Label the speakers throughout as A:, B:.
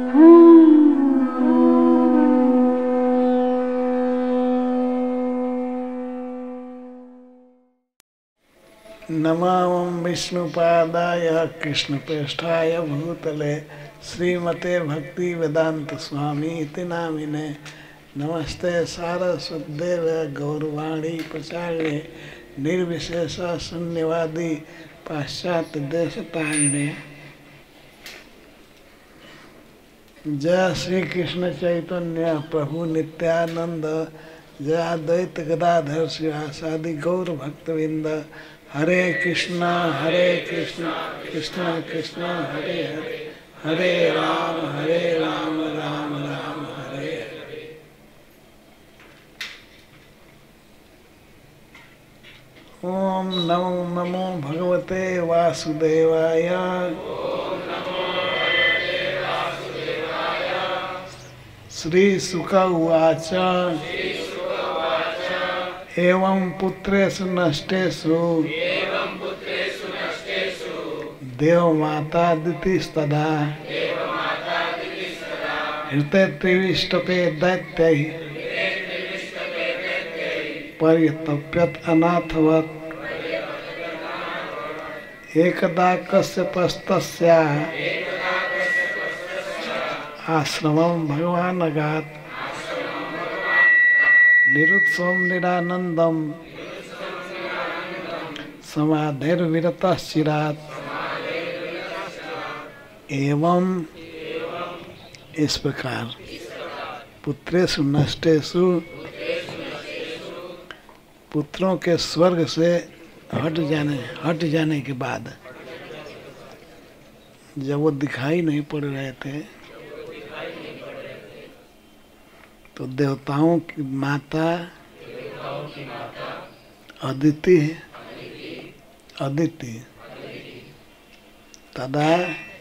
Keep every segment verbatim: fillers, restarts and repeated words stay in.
A: नमामि विष्णुपादाय कृष्णप्रेष्ठाय भूतले श्रीमते भक्ति वेदांत स्वामी इति नामिने। नमस्ते सारस्वतदेवे गौरवाणी प्रचारिणे निर्विशेष शून्यवादी पाश्चात्य देशतारिणे। जय श्री कृष्ण चैतन्य प्रभु नित्यानंद, जय अद्वैत गदाधर शिवासादि गौर भक्तविंद। हरे कृष्णा हरे कृष्णा कृष्णा कृष्णा हरे हरे, हरे राम हरे राम राम राम हरे हरे। ओम नमो नमो भगवते वासुदेवाय। श्री शुक उवाच एवं पुत्रेषु नष्टेषु देवमाता दितिस्तदा ऋते त्रिविष्टपे दैत्यैः पर्यतप्यत अनाथवत्। एकदा कश्यपस्तस्या आश्रमं भगवान् अगात्। निरुत्सवं निरानन्दं समाधिर्विरतश्चिरात्। एवं इस प्रकार पुत्रेषु नष्टेषु, पुत्रों के स्वर्ग से हट जाने हट जाने के बाद, जब वो दिखाई नहीं पड़ रहे थे तो देवताओं की माता अदिति अदिति तदा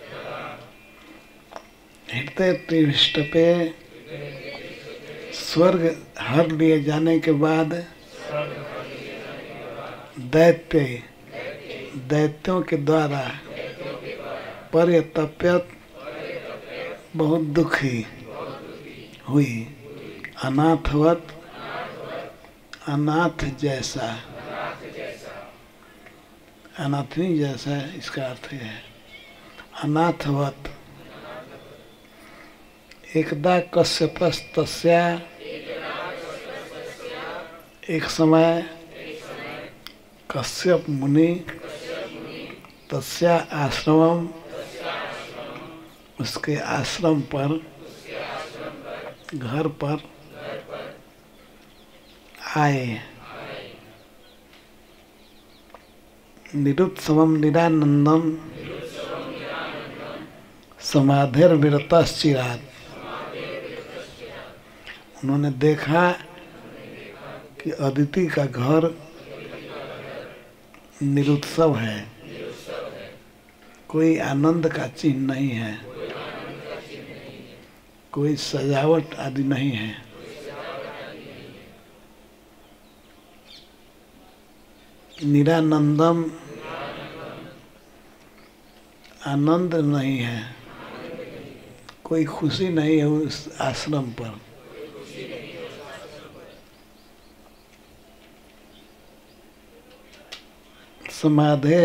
A: हृदय त्रिविष्ट पे स्वर्ग हर लिए जाने के बाद दैत्य दैत्यों के द्वारा पर्यतप्यत बहुत दुखी हुई। अनाथवत अनाथ जैसा, अनाथनी जैसा इसका अर्थ है अनाथवत। एकदा कश्यपस्तस्या, एक समय कश्यप मुनि तस्या आश्रमम, उसके आश्रम पर घर पर आए। निरुत्सवम निरानंदम समाधिर्विरतश्चिरात्। उन्होंने देखा कि अदिति का घर निरुत्सव है, कोई आनंद का चिन्ह नहीं है, कोई सजावट आदि नहीं है। निरानंदम, आनंद नहीं है, कोई खुशी नहीं है उस आश्रम पर। समाधि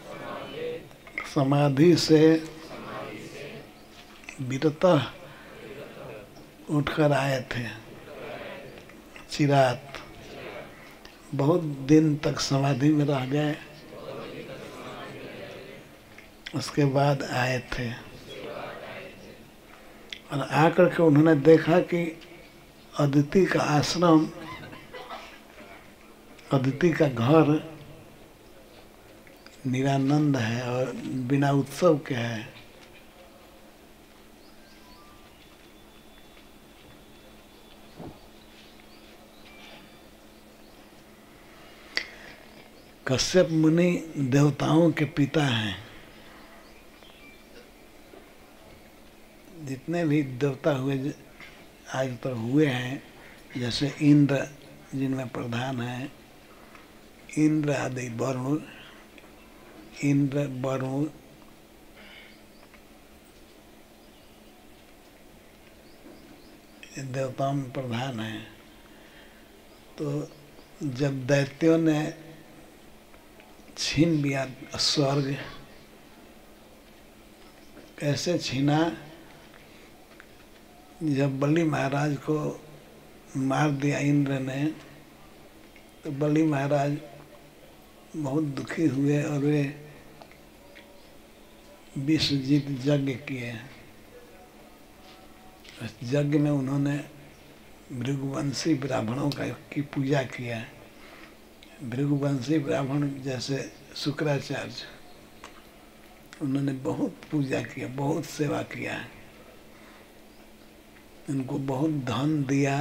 A: समाधि से विरतः उठकर आए थे। चिरात, बहुत दिन तक समाधि में रह गए, उसके बाद आए थे। और आकर के उन्होंने देखा कि अदिति का आश्रम, अदिति का घर निरानंद है और बिना उत्सव के है। कश्यप मुनि देवताओं के पिता हैं। जितने भी देवता हुए आज तक हुए हैं, जैसे इंद्र जिनमें प्रधान है, इंद्र आदि, वरुण, इंद्र वरुण देवताओं में प्रधान है। तो जब दैत्यों ने छीन लिया स्वर्ग, कैसे छीना, जब बलि महाराज को मार दिया इंद्र ने, तो बलि महाराज बहुत दुखी हुए और वे विश्वजीत यज्ञ किए। उस यज्ञ में उन्होंने भृगुवंशी ब्राह्मणों का की पूजा किया। भृगुवंशी ब्राह्मण जैसे शुक्राचार्य, उन्होंने बहुत पूजा किया, बहुत सेवा किया, उनको बहुत धन दिया।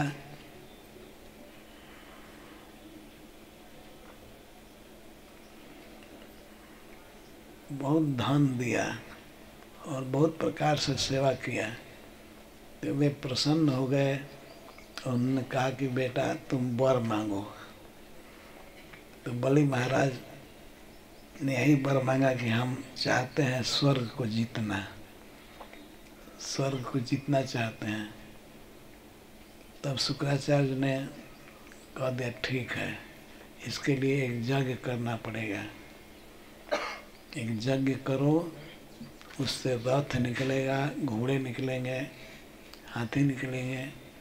A: बहुत धन दिया और बहुत प्रकार से सेवा किया। तो वे प्रसन्न हो गए और उन्होंने कहा कि बेटा तुम वर मांगो। तो बलि महाराज ने यही वर मांगा कि हम चाहते हैं स्वर्ग को जीतना, स्वर्ग को जीतना चाहते हैं। तब शुक्राचार्य ने कह दिया ठीक है, इसके लिए एक यज्ञ करना पड़ेगा। एक यज्ञ करो, उससे रथ निकलेगा, घोड़े निकलेंगे, हाथी निकलेंगे,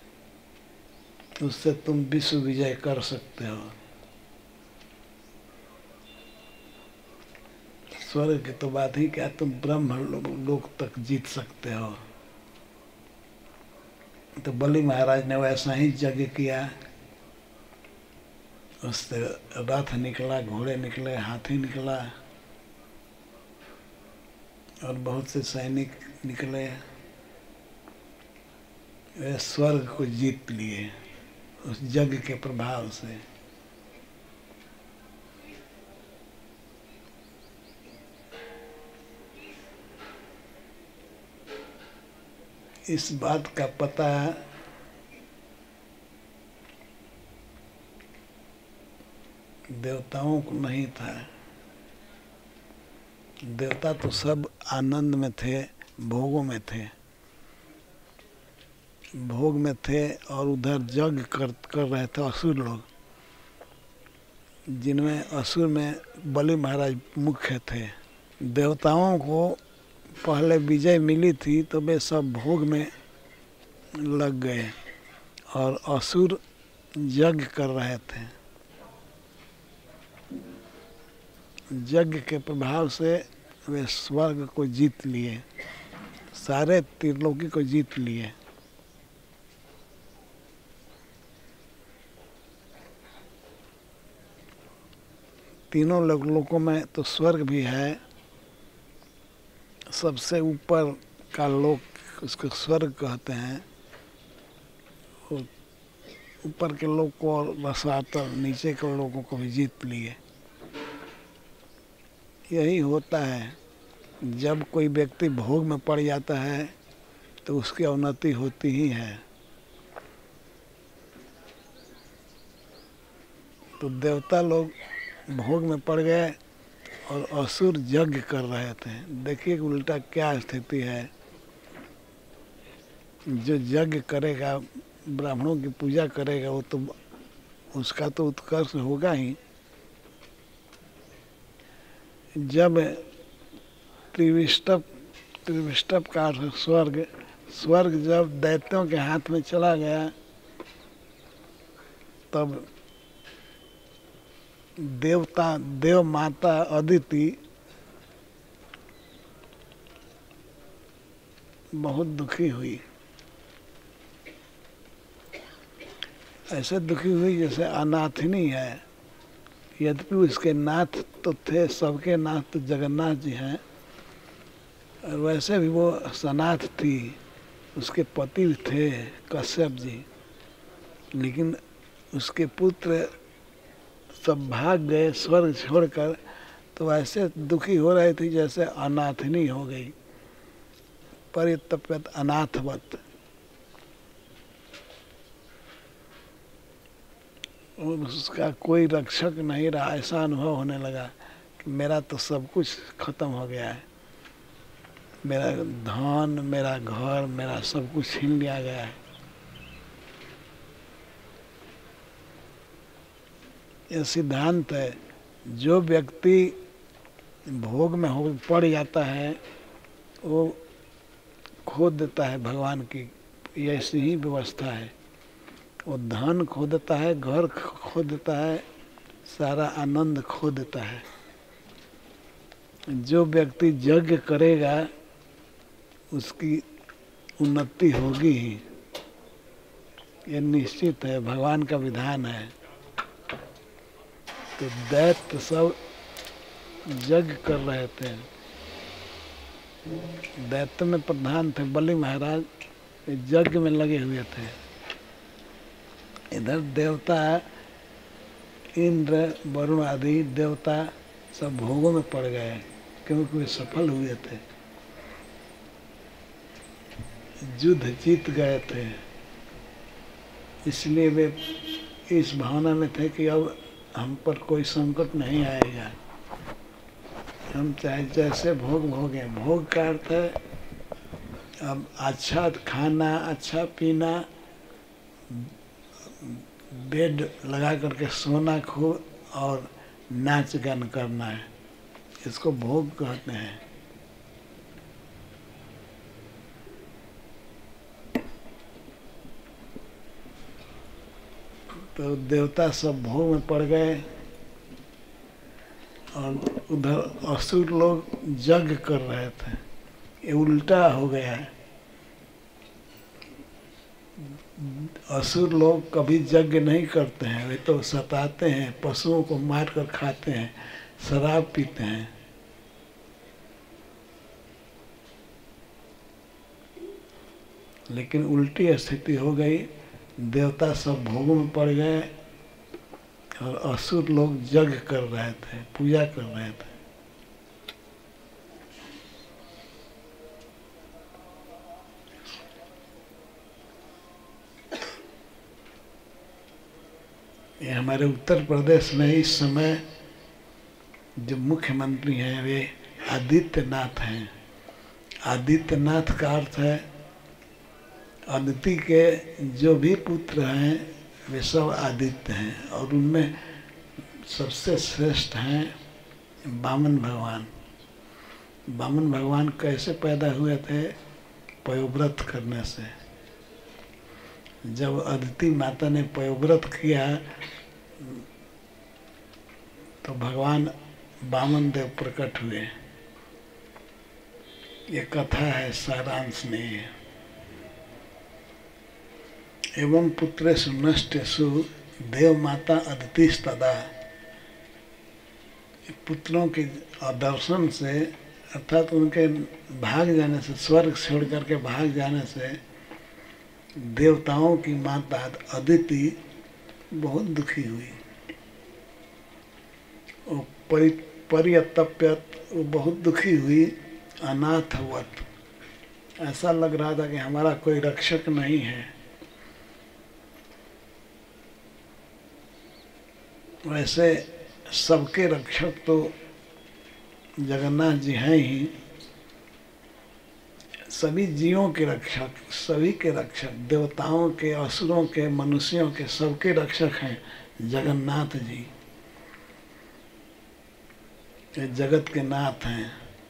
A: उससे तुम विश्व विजय कर सकते हो। स्वर्ग की तो बात ही क्या, तुम ब्रह्म लोक तक जीत सकते हो। तो बलि महाराज ने वैसा ही यज्ञ किया, उससे रथ निकला, घोड़े निकले, हाथी निकला और बहुत से सैनिक निकले। वे स्वर्ग को जीत लिए उस यज्ञ के प्रभाव से। इस बात का पता देवताओं को नहीं था। देवता तो सब आनंद में थे, भोगों में थे, भोग में थे और उधर यज्ञ कर कर रहे थे असुर लोग, जिनमें असुर में बलि महाराज मुख्य थे। देवताओं को पहले विजय मिली थी तो वे सब भोग में लग गए और असुर यज्ञ कर रहे थे। यज्ञ के प्रभाव से वे स्वर्ग को जीत लिए, सारे त्रिलोकी को जीत लिए। तीनों लोकों में तो स्वर्ग भी है, सबसे ऊपर का लोक उसको स्वर्ग कहते हैं। ऊपर के लोग को और रसातल नीचे के लोगों को भी जीत लिए। यही होता है, जब कोई व्यक्ति भोग में पड़ जाता है तो उसकी अवनति होती ही है। तो देवता लोग भोग में पड़ गए और असुर यज्ञ कर रहे थे। देखिए उल्टा क्या स्थिति है। जो यज्ञ करेगा, ब्राह्मणों की पूजा करेगा, वो तो उसका तो उत्कर्ष होगा ही। जब त्रिविष्टप त्रिविष्टप का स्वर्ग स्वर्ग जब दैत्यों के हाथ में चला गया, तब देवता देव माता अदिति बहुत दुखी हुई। ऐसे दुखी हुई जैसे अनाथिनी है। यद्यपि उसके नाथ तो थे, सबके नाथ तो जगन्नाथ जी हैं, और वैसे भी वो सनाथ थी, उसके पति थे कश्यप जी, लेकिन उसके पुत्र सब भाग गए स्वर्ग छोड़कर। तो ऐसे दुखी हो रही थी जैसे अनाथिनी हो गई, परितप्यत अनाथवत। उसका कोई रक्षक नहीं रहा, ऐसा अनुभव होने लगा कि मेरा तो सब कुछ खत्म हो गया है, मेरा धन, मेरा घर, मेरा सब कुछ छीन लिया गया है। ये सिद्धांत है। जो व्यक्ति भोग में हो पड़ जाता है वो खो देता है भगवान की, ऐसी ही व्यवस्था है। वो धन खो देता है, घर खो देता है, सारा आनंद खो देता है। जो व्यक्ति यज्ञ करेगा उसकी उन्नति होगी ही, ये निश्चित है, भगवान का विधान है। तो दैत्य सब यज्ञ कर रहे थे, दैत्य में प्रधान थे बलि महाराज, यज्ञ में लगे हुए थे। इधर देवता इंद्र वरुण आदि देवता सब भोगों में पड़ गए क्योंकि वे सफल हुए थे, युद्ध जीत गए थे। इसलिए वे इस भावना में थे कि अब हम पर कोई संकट नहीं आएगा, हम चाहे जैसे भोग भोगे। भोग का अर्थ है अब अच्छा खाना, अच्छा पीना, बेड लगा करके सोना खूब और नाच गान करना है, इसको भोग कहते हैं। तो देवता सब भोग में पड़ गए और उधर असुर लोग यज्ञ कर रहे थे। ये उल्टा हो गया है। असुर लोग कभी यज्ञ नहीं करते हैं, वे तो सताते हैं, पशुओं को मार कर खाते हैं, शराब पीते हैं। लेकिन उल्टी स्थिति हो गई, देवता सब भोगों में पड़ गए और असुर लोग यज्ञ कर रहे थे, पूजा कर रहे थे। ये हमारे उत्तर प्रदेश में इस समय जो मुख्यमंत्री हैं वे आदित्यनाथ हैं। आदित्यनाथ का अर्थ है अदिति के जो भी पुत्र हैं वे सब आदित्य हैं, और उनमें सबसे श्रेष्ठ हैं वामन भगवान। वामन भगवान कैसे पैदा हुए थे? पयोव्रत करने से। जब अदिति माता ने पयोव्रत किया तो भगवान वामन देव प्रकट हुए। ये कथा है, सारांश नहीं है। एवं पुत्रेषु नष्टेषु देव माता अदितिस्तदा। पुत्रों के दर्शन से अर्थात उनके भाग जाने से, स्वर्ग छोड़ करके भाग जाने से देवताओं की माता अदिति बहुत दुखी हुई। वो परि परितप्यत, वो बहुत दुखी हुई। अनाथवत, ऐसा लग रहा था कि हमारा कोई रक्षक नहीं है। वैसे सबके रक्षक तो जगन्नाथ जी हैं ही, सभी जीवों के रक्षक, सभी के रक्षक, देवताओं के, असुरों के, मनुष्यों के, सबके रक्षक हैं जगन्नाथ जी। ये जगत के नाथ हैं।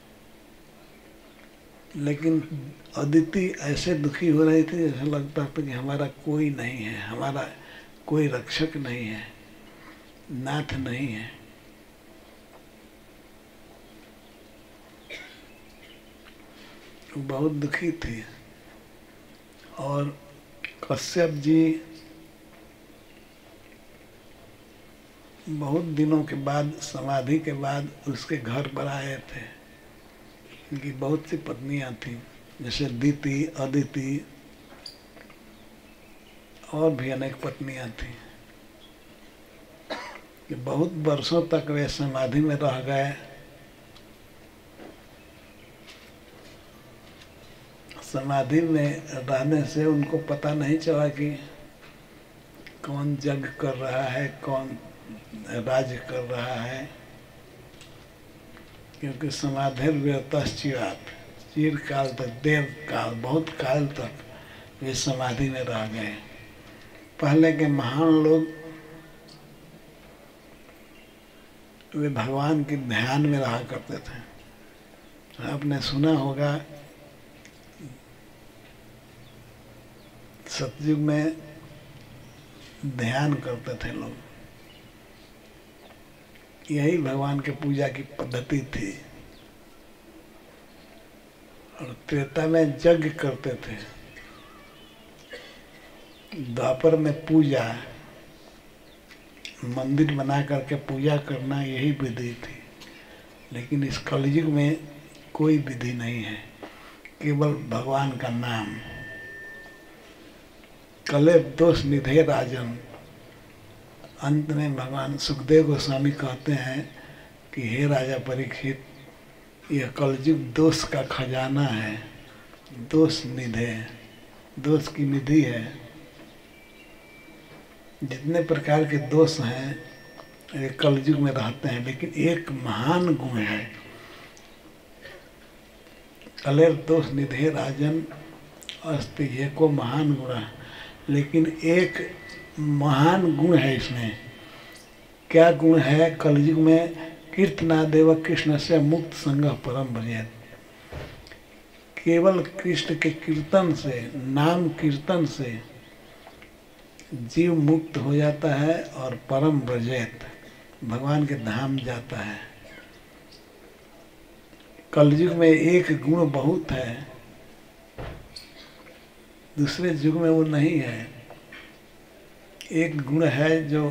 A: लेकिन अदिति ऐसे दुखी हो रही थी जैसे लगता था कि हमारा कोई नहीं है, हमारा कोई रक्षक नहीं है, नाथ नहीं है। बहुत दुखी थी। और कश्यप जी बहुत दिनों के बाद, समाधि के बाद उसके घर पर आए थे। उनकी बहुत सी पत्नियां थीं, जैसे दीति, अदिति और भी अनेक पत्नियां थीं। कि बहुत वर्षों तक वे समाधि में रह गए। समाधि में रहने से उनको पता नहीं चला कि कौन यज्ञ कर रहा है, कौन राज्य कर रहा है, क्योंकि समाधि व्यतश्चिरात, चिर काल तक, देव काल, बहुत काल तक वे समाधि में रह गए। पहले के महान लोग वे भगवान के ध्यान में रहा करते थे। आपने सुना होगा सतयुग में ध्यान करते थे लोग, यही भगवान के पूजा की पद्धति थी। और त्रेता में यज्ञ करते थे, द्वापर में पूजा, मंदिर बना करके पूजा करना यही विधि थी। लेकिन इस कलयुग में कोई विधि नहीं है, केवल भगवान का नाम। कलेव दोष निधे राजन। अंत में भगवान सुखदेव गोस्वामी कहते हैं कि हे राजा परीक्षित, यह कलयुग दोष का खजाना है, दोष निधे, दोष की निधि है। जितने प्रकार के दोष हैं ये कलयुग में रहते हैं, लेकिन एक महान गुण है। कलेर दोष निधे राजन अस्ति, ये को महान गुण है, लेकिन एक महान गुण है इसमें। क्या गुण है? कलयुग में कीर्तनादेव कृष्ण से मुक्त संग परम भजेत। केवल कृष्ण के कीर्तन से, नाम कीर्तन से जीव मुक्त हो जाता है और परम ब्रजेत, भगवान के धाम जाता है। कलयुग में एक गुण बहुत है, दूसरे युग में वो नहीं है। एक गुण है जो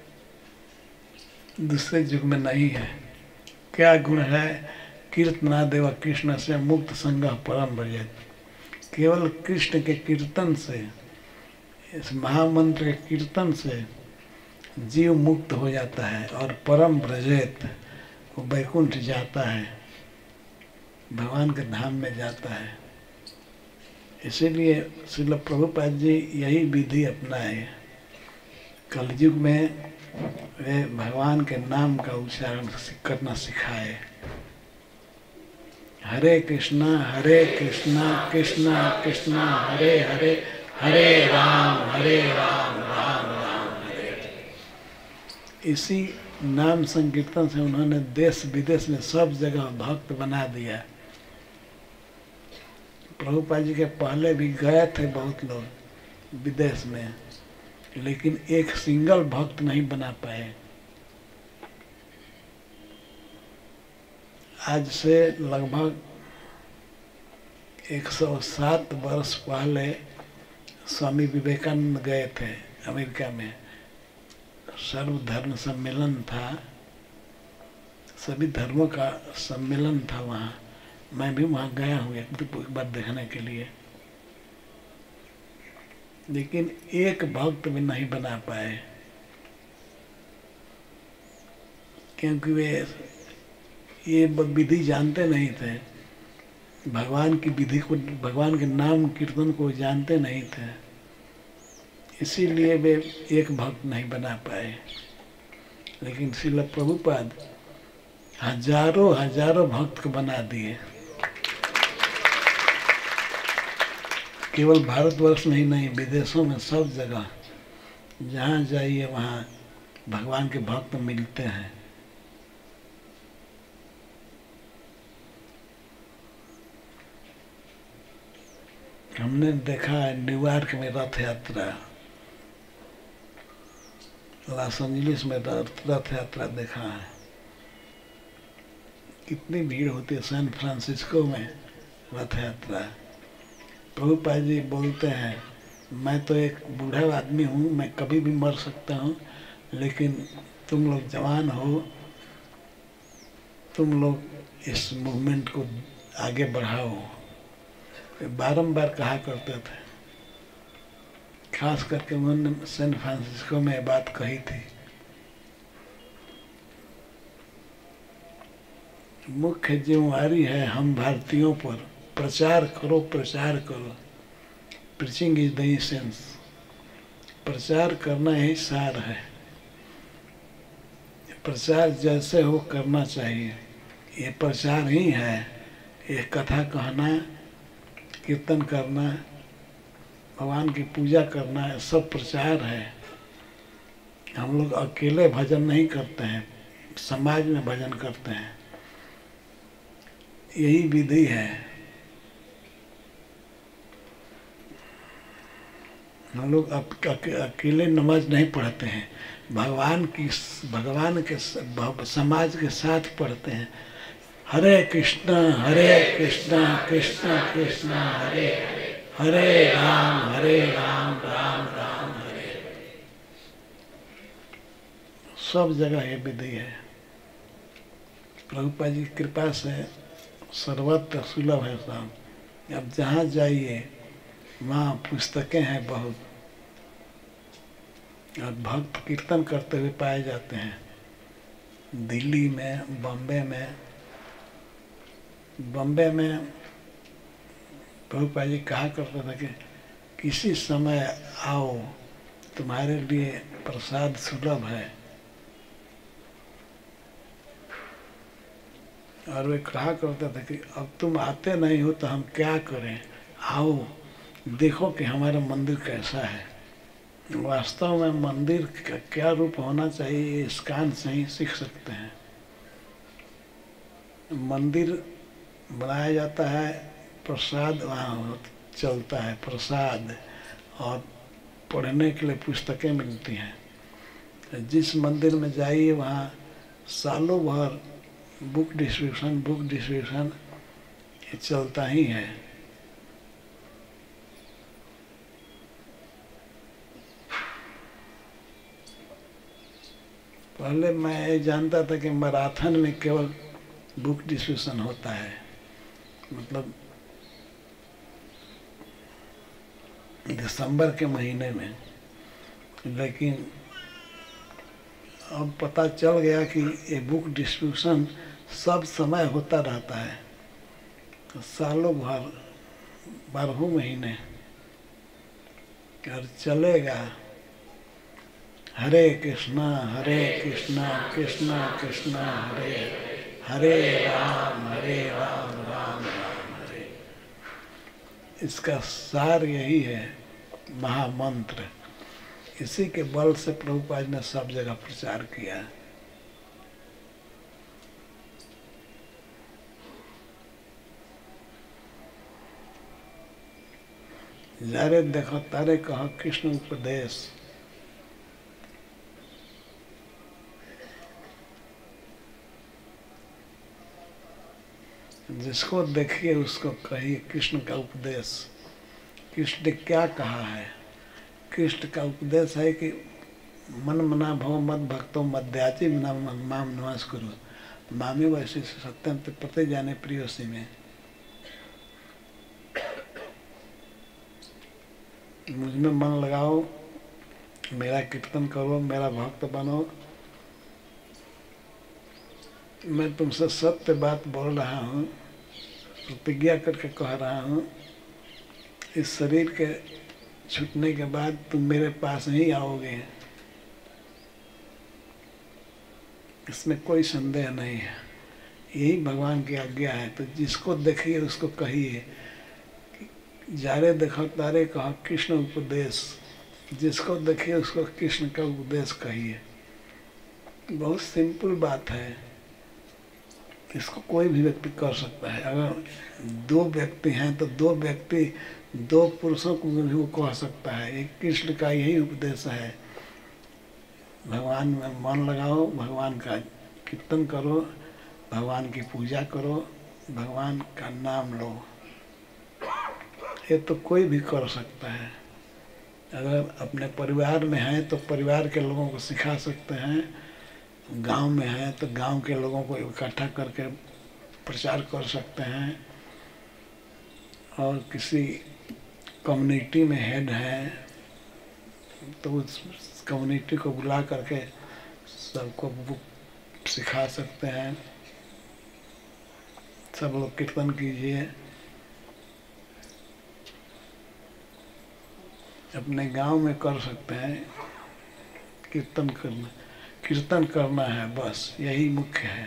A: दूसरे युग में नहीं है। क्या गुण है? कीर्तनादेव कृष्ण से मुक्त संग परम ब्रजेत। केवल कृष्ण के कीर्तन से, इस महामंत्र के कीर्तन से जीव मुक्त हो जाता है और परम ब्रजेत, वो वैकुंठ जाता है, भगवान के धाम में जाता है। इसीलिए श्रील प्रभुपाद जी यही विधि अपनाए। कलयुग में वे भगवान के नाम का उच्चारण करना सिखाए। हरे कृष्णा हरे कृष्णा कृष्णा कृष्णा हरे हरे, हरे राम हरे राम राम राम हरे। इसी नाम संकीर्तन से उन्होंने देश विदेश में सब जगह भक्त बना दिया। प्रभुपाद जी के पहले भी गए थे बहुत लोग विदेश में, लेकिन एक सिंगल भक्त नहीं बना पाए। आज से लगभग एक सौ सात वर्ष पहले स्वामी विवेकानंद गए थे अमेरिका में, सर्वधर्म सम्मेलन था, सभी धर्मों का सम्मेलन था वहाँ। मैं भी वहाँ गया हूँ एक बार देखने के लिए, लेकिन एक भक्त भी नहीं बना पाए, क्योंकि वे ये विधि जानते नहीं थे। भगवान की विधि को, भगवान के नाम कीर्तन को जानते नहीं थे, इसीलिए वे एक भक्त नहीं बना पाए। लेकिन श्रील प्रभुपाद हजारों हजारों भक्त को बना दिए। केवल भारतवर्ष में ही नहीं, विदेशों में सब जगह जहाँ जाइए वहाँ भगवान के भक्त मिलते हैं। हमने देखा है न्यूयॉर्क में रथ यात्रा, लॉस एंजलिस में रथ यात्रा देखा है, कितनी भीड़ होती है। सैन फ्रांसिस्को में रथ यात्रा। प्रभुपाद जी बोलते हैं, मैं तो एक बूढ़ा आदमी हूँ, मैं कभी भी मर सकता हूँ, लेकिन तुम लोग जवान हो, तुम लोग इस मूवमेंट को आगे बढ़ाओ। बारंबार कहा करते थे। खास करके उन्होंने सैन फ्रांसिस्को में बात कही थी। मुख्य जिम्मेवारी है हम भारतीयों पर, प्रचार करो प्रचार करो। Preaching is the essence. प्रचार करना ही सार है। प्रचार जैसे हो करना चाहिए, ये प्रचार ही है। ये कथा कहना, कीर्तन करना, भगवान की पूजा करना, सब प्रचार है। हम लोग अकेले भजन नहीं करते हैं, समाज में भजन करते हैं। यही विधि है। हम लोग अकेले नमाज नहीं पढ़ते हैं, भगवान की भगवान के समाज के साथ पढ़ते हैं। हरे कृष्णा हरे कृष्णा कृष्णा कृष्णा हरे हरे राम हरे राम राम राम हरे। सब जगह ये विधि है। प्रभुपाद जी की कृपा से सर्वत्र सुलभ है सब। अब जहाँ जाइए वहाँ पुस्तकें हैं बहुत, और भक्त कीर्तन करते हुए पाए जाते हैं। दिल्ली में, बॉम्बे में बॉम्बे में प्रभुपाद जी कहा करते थे कि किसी समय आओ, तुम्हारे लिए प्रसाद सुलभ है। और वे कहा करते थे कि अब तुम आते नहीं हो तो हम क्या करें, आओ देखो कि हमारा मंदिर कैसा है। वास्तव में मंदिर का क्या रूप होना चाहिए, इस कान से ही सीख सकते हैं। मंदिर बनाया जाता है, प्रसाद वहाँ चलता है, प्रसाद, और पढ़ने के लिए पुस्तकें मिलती हैं। जिस मंदिर में जाइए वहाँ सालों भर बुक डिस्ट्रीब्यूशन बुक डिस्ट्रीब्यूशन ये चलता ही है। पहले मैं ये जानता था कि मैराथन में केवल बुक डिस्ट्रीब्यूशन होता है, मतलब दिसंबर के महीने में, लेकिन अब पता चल गया कि ये बुक डिस्ट्रीब्यूशन सब समय होता रहता है, तो सालों भर बारहों महीने और चलेगा। हरे कृष्णा हरे कृष्णा कृष्णा कृष्णा हरे हरे राम हरे राम राम राम हरे। इसका सार यही है, महामंत्र। इसी के बल से प्रभुपाद ने सब जगह प्रचार किया। जारे देखो तारे कहो कृष्ण उपदेश। जिसको देखिए उसको कहिए कृष्ण का उपदेश। कृष्ण ने क्या कहा है? कृष्ण का उपदेश है कि मन मना भव मद भक्तो मध्याचि माम नमाज करो मामे वैसे सत्यम प्रति जाने प्रियोसी में। मुझ में मन लगाओ, मेरा कीर्तन करो, मेरा भक्त बनो। मैं तुमसे सत्य बात बोल रहा हूँ, प्रतिज्ञा करके कह रहा हूँ, इस शरीर के छूटने के बाद तुम मेरे पास ही आओगे, इसमें कोई संदेह नहीं है। यही भगवान की आज्ञा है। तो जिसको देखिए उसको कहिए, जारे देखो तारे कहो कृष्ण उपदेश। जिसको देखिए उसको कृष्ण का उपदेश कहिए। बहुत सिंपल बात है, इसको कोई भी व्यक्ति कर सकता है। अगर दो व्यक्ति हैं तो दो व्यक्ति दो पुरुषों को भी वो कह सकता है। एक कृष्ण का यही उपदेश है, भगवान में मन लगाओ, भगवान का कीर्तन करो, भगवान की पूजा करो, भगवान का नाम लो। ये तो कोई भी कर सकता है। अगर अपने परिवार में है तो परिवार के लोगों को सिखा सकते हैं, गांव में है तो गांव के लोगों को इकट्ठा करके प्रचार कर सकते हैं, और किसी कम्युनिटी में हेड है तो उस कम्युनिटी को बुला करके सबको बुक सिखा सकते हैं। सब लोग कीर्तन कीजिए। अपने गांव में कर सकते हैं, कीर्तन करना कीर्तन करना है, बस यही मुख्य है।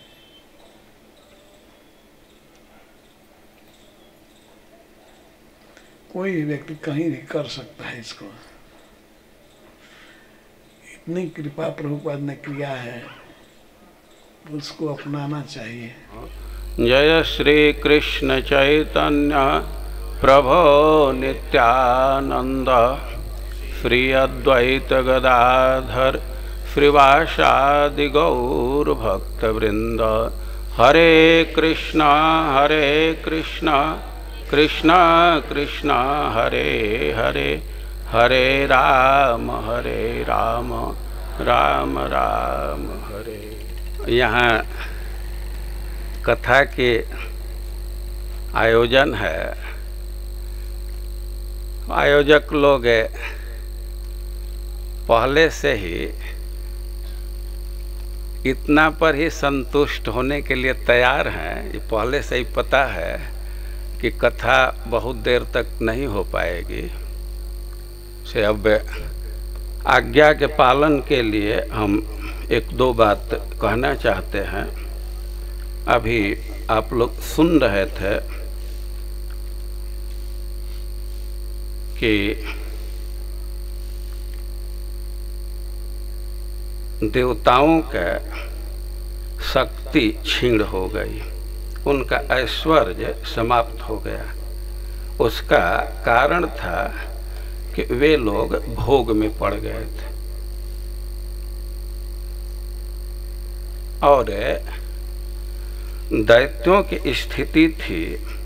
A: कोई भी व्यक्ति कहीं भी कर सकता है इसको। इतनी कृपा प्रभुपाद ने किया है उसको अपनाना चाहिए।
B: जय श्री कृष्ण चैतन्य प्रभो नित्यानंद, श्री अद्वैत गदाधर श्रीवासादि गौर भक्तवृंद। हरे कृष्णा हरे कृष्णा कृष्णा कृष्णा हरे हरे, हरे राम हरे राम राम राम हरे। यहाँ कथा के आयोजन है। आयोजक लोग पहले से ही इतना पर ही संतुष्ट होने के लिए तैयार हैं। ये पहले से ही पता है कि कथा बहुत देर तक नहीं हो पाएगी, से अब आज्ञा के पालन के लिए हम एक दो बात कहना चाहते हैं। अभी आप लोग सुन रहे थे कि देवताओं का शक्ति क्षीण हो गई, उनका ऐश्वर्य समाप्त हो गया। उसका कारण था कि वे लोग भोग में पड़ गए थे और दैत्यों की स्थिति थी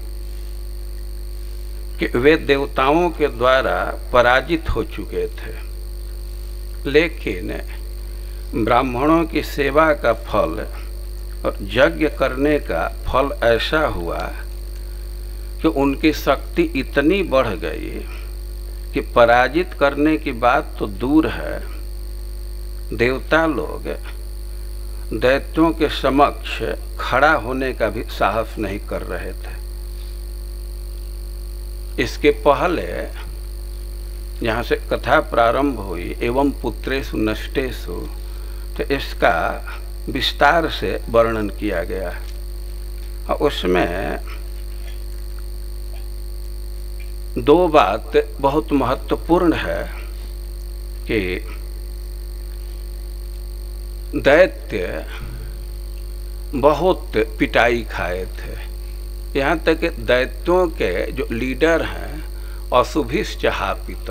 B: कि वे देवताओं के द्वारा पराजित हो चुके थे। लेकिन ब्राह्मणों की सेवा का फल और यज्ञ करने का फल ऐसा हुआ कि उनकी शक्ति इतनी बढ़ गई कि पराजित करने की बात तो दूर है, देवता लोग दैत्यों के समक्ष खड़ा होने का भी साहस नहीं कर रहे थे। इसके पहले यहाँ से कथा प्रारंभ हुई, एवं पुत्रेषु नष्टेषु, तो इसका विस्तार से वर्णन किया गया। और उसमें दो बात बहुत महत्वपूर्ण है कि दैत्य बहुत पिटाई खाए थे। यहाँ तक कि दैत्यों के जो लीडर हैं अशुभिश्च हापित,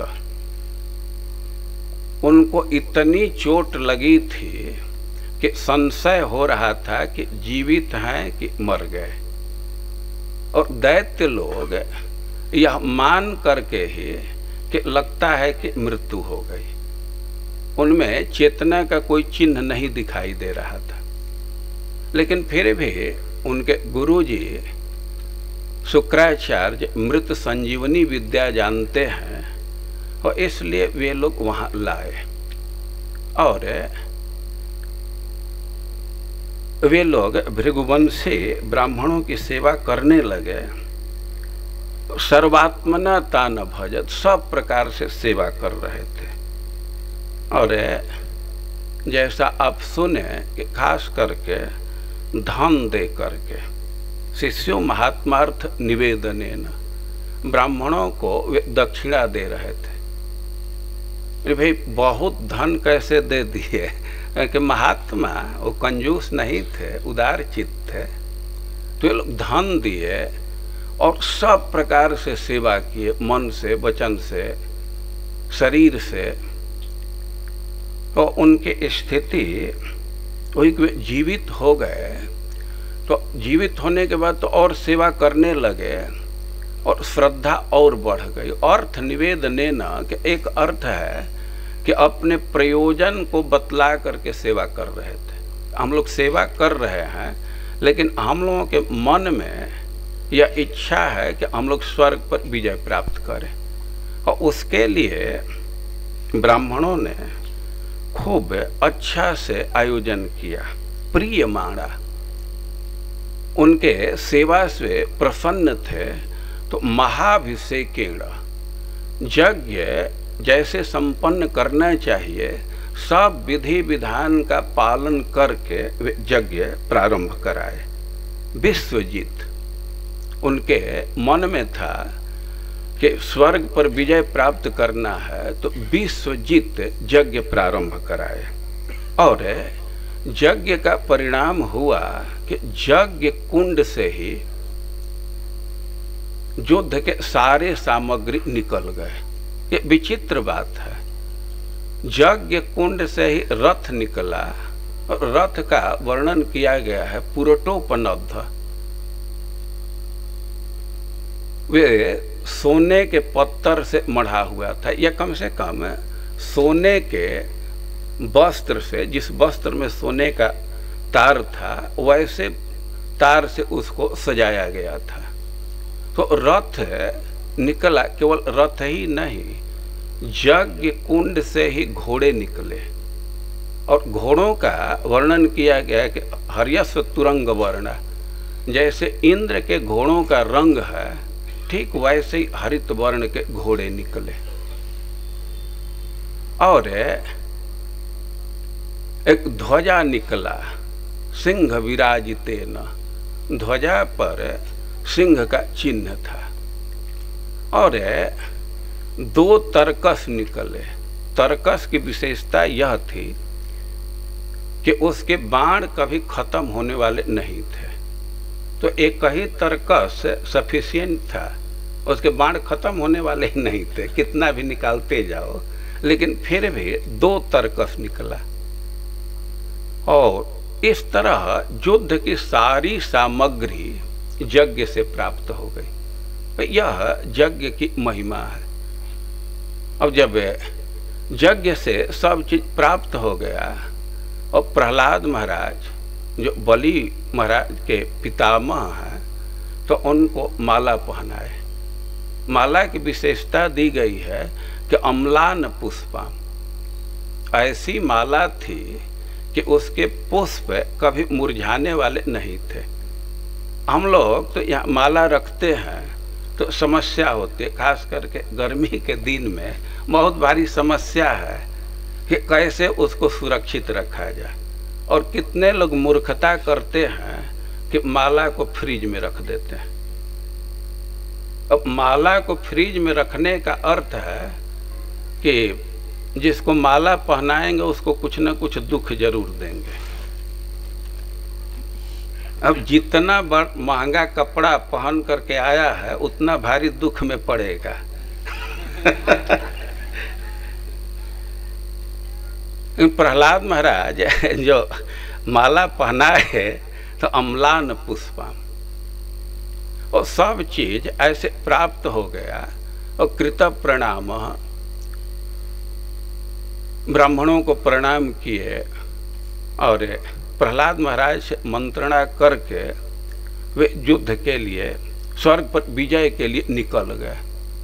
B: उनको इतनी चोट लगी थी कि संशय हो रहा था कि जीवित हैं कि मर गए। और दैत्य लोग यह मान करके ही कि लगता है कि मृत्यु हो गई, उनमें चेतना का कोई चिन्ह नहीं दिखाई दे रहा था। लेकिन फिर भी उनके गुरुजी शुक्राचार्य मृत संजीवनी विद्या जानते हैं और इसलिए वे लोग वहाँ लाए और वे लोग भृगुवंशी ब्राह्मणों की सेवा करने लगे। सर्वात्मना तान भजत, सब प्रकार से सेवा कर रहे थे। और जैसा आप सुने कि खास करके धन दे करके शिष्यों महात्मार्थ निवेदनेन ब्राह्मणों को वे दक्षिणा दे रहे थे। भाई बहुत धन कैसे दे दिए, कि महात्मा वो कंजूस नहीं थे, उदार चित्त थे, तो ये लोग धन दिए और सब प्रकार से सेवा किए, मन से, वचन से, शरीर से। तो उनकी स्थिति वही जीवित हो गए। तो जीवित होने के बाद तो और सेवा करने लगे और श्रद्धा और बढ़ गई। अर्थ निवेदने न कि एक अर्थ है कि अपने प्रयोजन को बतला करके सेवा कर रहे थे। हम लोग सेवा कर रहे हैं, लेकिन हम लोगों के मन में यह इच्छा है कि हम लोग स्वर्ग पर विजय प्राप्त करें। और उसके लिए ब्राह्मणों ने खूब अच्छा से आयोजन किया, प्रिय माना, उनके सेवा से प्रसन्न थे। तो महाभिषेकेण, यज्ञ जैसे संपन्न करना चाहिए सब विधि विधान का पालन करके वे यज्ञ प्रारंभ कराए। विश्वजीत, उनके मन में था कि स्वर्ग पर विजय प्राप्त करना है, तो विश्वजीत यज्ञ प्रारंभ कराए। और यज्ञ का परिणाम हुआ कि यज्ञ कुंड से ही युद्ध के सारे सामग्री निकल गए। ये विचित्र बात है। यज्ञ कुंड से ही रथ निकला और रथ का वर्णन किया गया है पुरटोपनद्ध। वे सोने के पत्थर से मढ़ा हुआ था, या कम से कम सोने के वस्त्र से, जिस वस्त्र में सोने का तार था वैसे तार से उसको सजाया गया था। तो रथ निकला, केवल रथ ही नहीं, यज्ञ कुंड से ही घोड़े निकले। और घोड़ों का वर्णन किया गया कि हर्यस्व तुरंग वर्ण, जैसे इंद्र के घोड़ों का रंग है ठीक वैसे ही हरित वर्ण के घोड़े निकले। और एक ध्वजा निकला, सिंह विराजितेन, ध्वजा पर सिंह का चिन्ह था। और दो तरकस निकले। तरकस की विशेषता यह थी कि उसके बाण कभी खत्म होने वाले नहीं थे। तो एक ही तरकस सफिशिएंट था, उसके बाण खत्म होने वाले ही नहीं थे, कितना भी निकालते जाओ, लेकिन फिर भी दो तरकस निकला। और इस तरह युद्ध की सारी सामग्री यज्ञ से प्राप्त हो गई। तो यह यज्ञ की महिमा है। अब जब यज्ञ से सब चीज प्राप्त हो गया और प्रहलाद महाराज जो बलि महाराज के पितामह हैं, तो उनको माला पहनाए। माला की विशेषता दी गई है कि अम्लान पुष्पम, ऐसी माला थी कि उसके पुष्प कभी मुरझाने वाले नहीं थे। हम लोग तो यहाँ माला रखते हैं तो समस्या होती है, खास करके गर्मी के दिन में बहुत भारी समस्या है कि कैसे उसको सुरक्षित रखा जाए। और कितने लोग मूर्खता करते हैं कि माला को फ्रिज में रख देते हैं। अब माला को फ्रिज में रखने का अर्थ है कि जिसको माला पहनाएंगे उसको कुछ न कुछ दुख जरूर देंगे। अब जितना बड़ महंगा कपड़ा पहन करके आया है उतना भारी दुख में पड़ेगा। प्रहलाद महाराज जो माला पहनाए तो अम्लान पुष्पम, और सब चीज ऐसे प्राप्त हो गया। और कृत प्रणाम, ब्राह्मणों को प्रणाम किए और प्रहलाद महाराज से मंत्रणा करके वे युद्ध के लिए, स्वर्ग पर विजय के लिए निकल गए।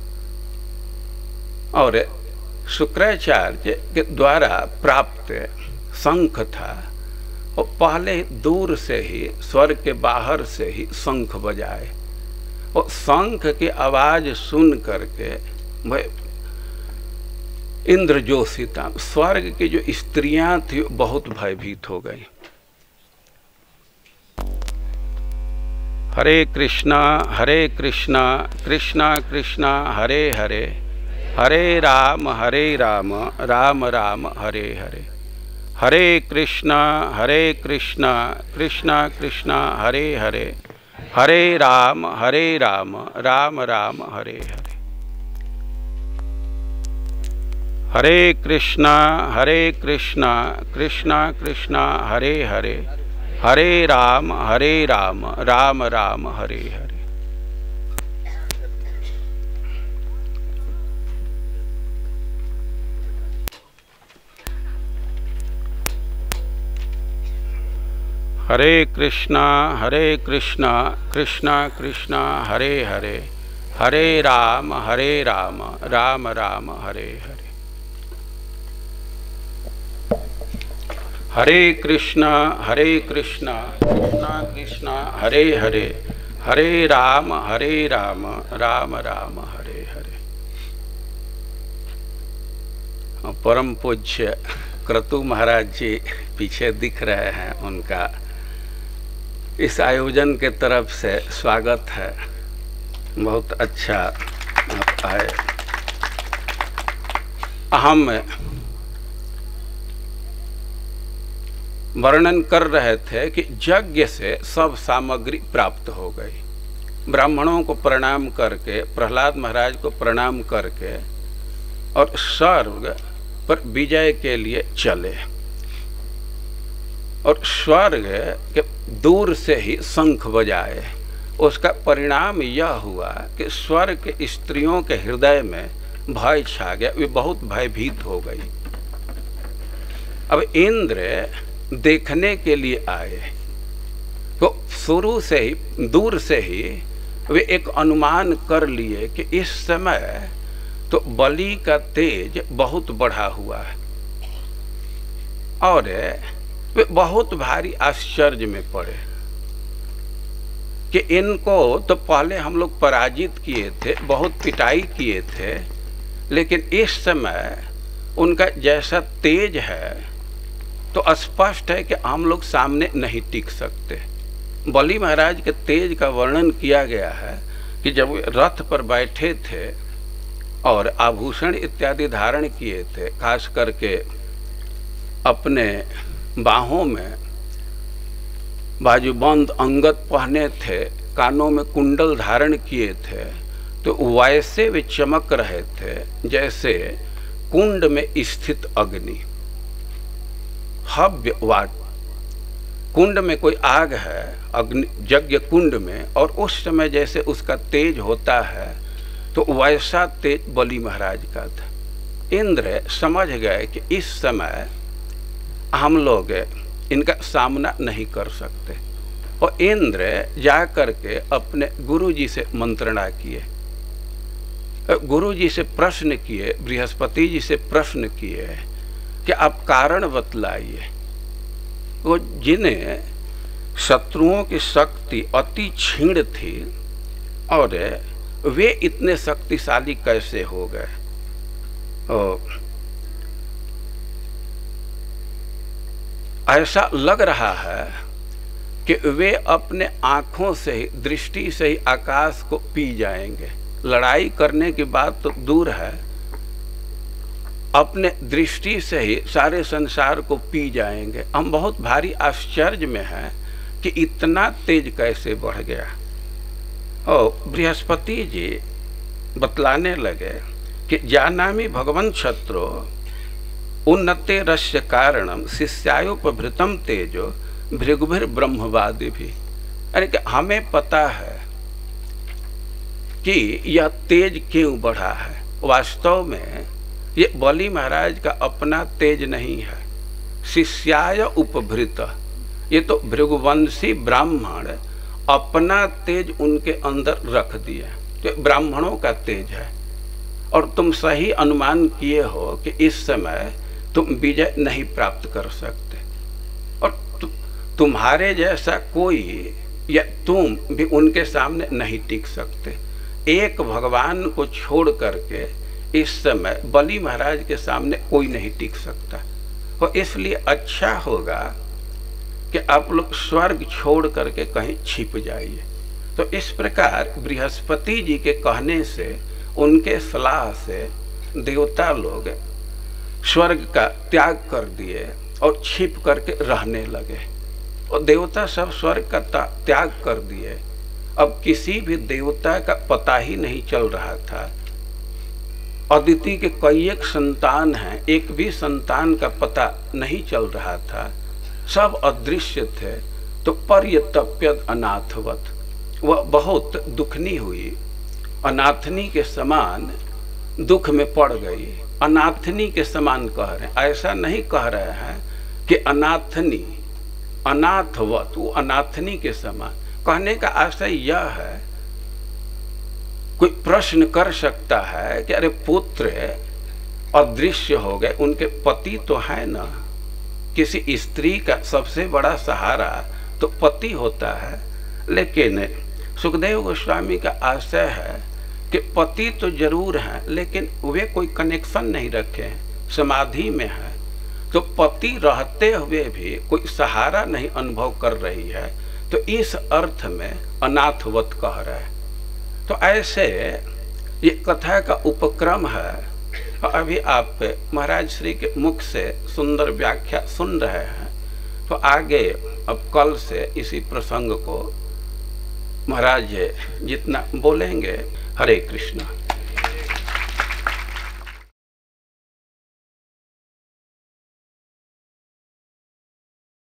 B: और शुक्राचार्य के द्वारा प्राप्त शंख था, और पहले दूर से ही स्वर्ग के बाहर से ही शंख बजाए। और शंख की आवाज सुन करके वह इंद्रजोषिता, स्वर्ग की जो स्त्रियां थी बहुत भयभीत हो गई। हरे कृष्णा हरे कृष्णा कृष्णा कृष्णा हरे हरे, हरे राम हरे राम राम राम हरे हरे, हरे कृष्णा हरे कृष्णा कृष्णा कृष्णा हरे हरे, हरे राम हरे राम राम राम हरे हरे, हरे कृष्णा हरे कृष्णा कृष्णा कृष्णा हरे हरे, हरे राम हरे राम राम राम हरे हरे। हरे कृष्णा हरे कृष्णा कृष्णा कृष्णा हरे हरे, हरे राम हरे राम राम राम हरे हरे, हरे कृष्णा हरे कृष्णा कृष्णा कृष्णा हरे हरे, हरे राम हरे राम राम राम हरे हरे। परम पूज्य क्रतु महाराज जी पीछे दिख रहे हैं, उनका इस आयोजन के तरफ से स्वागत है। बहुत अच्छा आप आए। हम वर्णन कर रहे थे कि यज्ञ से सब सामग्री प्राप्त हो गई। ब्राह्मणों को प्रणाम करके, प्रहलाद महाराज को प्रणाम करके और स्वर्ग पर विजय के लिए चले। और स्वर्ग के दूर से ही शंख बजाए। उसका परिणाम यह हुआ कि स्वर्ग के स्त्रियों के हृदय में भय छा गया, वे बहुत भयभीत हो गई। अब इंद्र देखने के लिए आए तो शुरू से ही, दूर से ही वे एक अनुमान कर लिए कि इस समय तो बलि का तेज बहुत बढ़ा हुआ है। और वे बहुत भारी आश्चर्य में पड़े कि इनको तो पहले हम लोग पराजित किए थे, बहुत पिटाई किए थे, लेकिन इस समय उनका जैसा तेज है तो स्पष्ट है कि हम लोग सामने नहीं टिक सकते। बलि महाराज के तेज का वर्णन किया गया है कि जब वे रथ पर बैठे थे और आभूषण इत्यादि धारण किए थे, खास करके अपने बाहों में बाजूबंद अंगद पहने थे, कानों में कुंडल धारण किए थे, तो वैसे वे चमक रहे थे जैसे कुंड में स्थित अग्नि। हव्य वाट, कुंड में कोई आग है, अग्नि यज्ञ कुंड में, और उस समय जैसे उसका तेज होता है तो वैसा तेज बलि महाराज का था। इंद्र समझ गए कि इस समय हम लोग इनका सामना नहीं कर सकते, और इंद्र जा करके अपने गुरु जी से मंत्रणा किए, गुरु जी से प्रश्न किए, बृहस्पति जी से प्रश्न किए कि आप कारण बतलाइए। वो जिन्हें शत्रुओं की शक्ति अति क्षीण थी और वे इतने शक्तिशाली कैसे हो गए। ऐसा लग रहा है कि वे अपने आँखों से ही, दृष्टि से ही आकाश को पी जाएंगे। लड़ाई करने की बात तो दूर है, अपने दृष्टि से ही सारे संसार को पी जाएंगे। हम बहुत भारी आश्चर्य में हैं कि इतना तेज कैसे बढ़ गया। और बृहस्पति जी बतलाने लगे कि जानामि भगवन् क्षत्रो उन्नते रस्य कारणम शिष्यायोपभृतम तेजो भृगुभिर ब्रह्मवादि भी। यानी कि हमें पता है कि यह तेज क्यों बढ़ा है। वास्तव में ये बलि महाराज का अपना तेज नहीं है, शिष्याय उपभृत, ये तो भृगुवंशी ब्राह्मण अपना तेज उनके अंदर रख दिया, तो ब्राह्मणों का तेज है। और तुम सही अनुमान किए हो कि इस समय तुम विजय नहीं प्राप्त कर सकते, और तु, तुम्हारे जैसा कोई या तुम भी उनके सामने नहीं टिक सकते। एक भगवान को छोड़ करके इस समय बलि महाराज के सामने कोई नहीं टिक सकता। और इसलिए अच्छा होगा कि आप लोग स्वर्ग छोड़ करके कहीं छिप जाइए। तो इस प्रकार बृहस्पति जी के कहने से, उनके सलाह से देवता लोग स्वर्ग का त्याग कर दिए और छिप करके रहने लगे। और देवता सब स्वर्ग का त्याग कर दिए। अब किसी भी देवता का पता ही नहीं चल रहा था। अदिति के कई एक संतान हैं, एक भी संतान का पता नहीं चल रहा था, सब अदृश्य थे। तो पर्यतप्यत अनाथवत, वह बहुत दुखनी हुई, अनाथनी के समान दुख में पड़ गई। अनाथनी के समान कह रहे हैं, ऐसा नहीं कह रहे हैं कि अनाथनी, अनाथवत, वो अनाथनी के समान। कहने का आशय यह है, कोई प्रश्न कर सकता है कि अरे पुत्र अदृश्य हो गए, उनके पति तो है ना। किसी स्त्री का सबसे बड़ा सहारा तो पति होता है, लेकिन सुखदेव गोस्वामी का आशय है कि पति तो जरूर हैं, लेकिन वे कोई कनेक्शन नहीं रखे हैं, समाधि में है। तो पति रहते हुए भी कोई सहारा नहीं अनुभव कर रही है, तो इस अर्थ में अनाथवत कह रहा है। तो ऐसे ये कथा का उपक्रम है। अभी आप महाराज श्री के मुख से सुंदर व्याख्या सुन रहे हैं। तो आगे अब कल से इसी प्रसंग को महाराज जितना बोलेंगे। हरे कृष्णा।